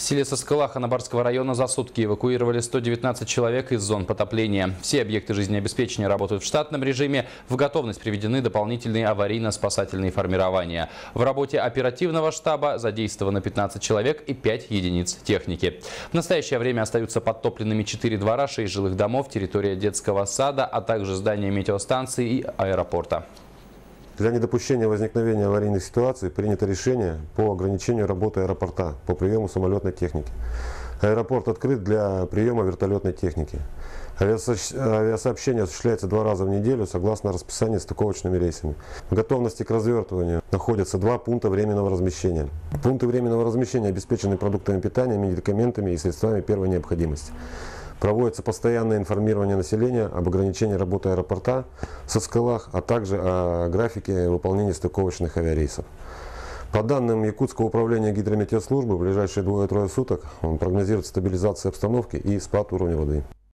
В селе Соскалах Анабарского района за сутки эвакуировали 119 человек из зон потопления. Все объекты жизнеобеспечения работают в штатном режиме. В готовность приведены дополнительные аварийно-спасательные формирования. В работе оперативного штаба задействовано 15 человек и 5 единиц техники. В настоящее время остаются подтопленными 4 двора, 6 жилых домов, территория детского сада, а также здания метеостанции и аэропорта. Для недопущения возникновения аварийных ситуаций принято решение по ограничению работы аэропорта по приему самолетной техники. Аэропорт открыт для приема вертолетной техники. Авиасообщение осуществляется 2 раза в неделю согласно расписанию стыковочными рейсами. В готовности к развертыванию находятся 2 пункта временного размещения. Пункты временного размещения обеспечены продуктами питания, медикаментами и средствами первой необходимости. Проводится постоянное информирование населения об ограничении работы аэропорта в Соскалах, а также о графике выполнения стыковочных авиарейсов. По данным Якутского управления гидрометеослужбы, в ближайшие 2-3 суток прогнозируется стабилизация обстановки и спад уровня воды.